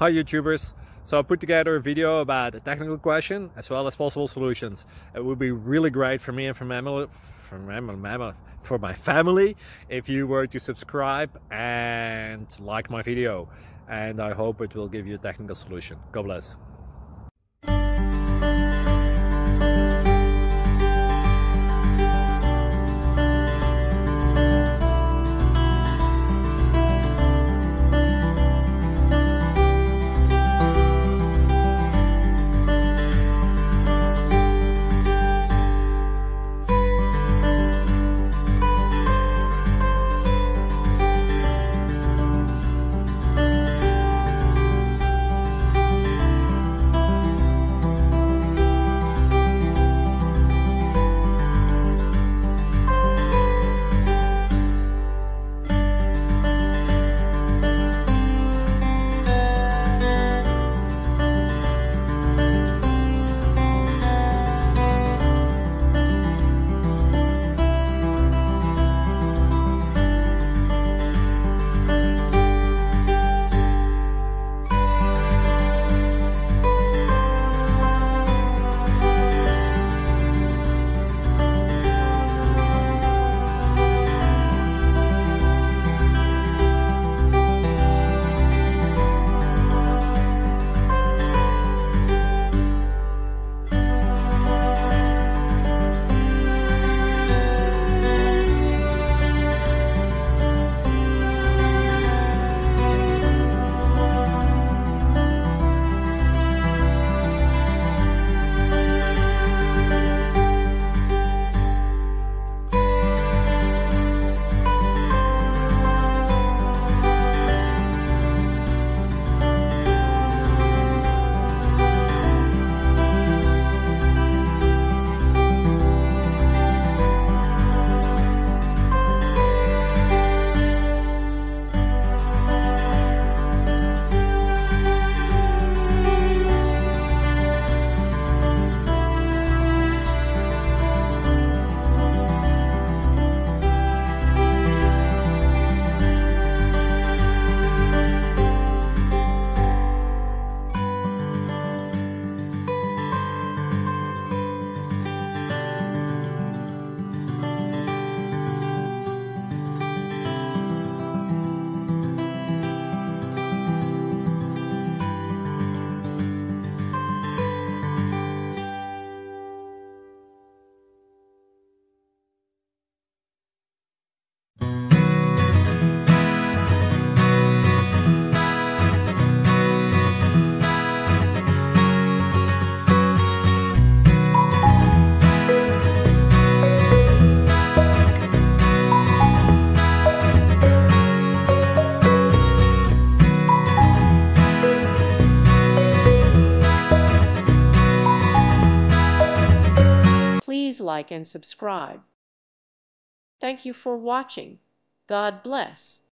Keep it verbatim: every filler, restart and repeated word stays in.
Hi YouTubers! So I put together a video about a technical question as well as possible solutions. It would be really great for me and for my, for my, for my family if you were to subscribe and like my video, and I hope it will give you a technical solution. God bless. Please like and subscribe. Thank you for watching. God bless.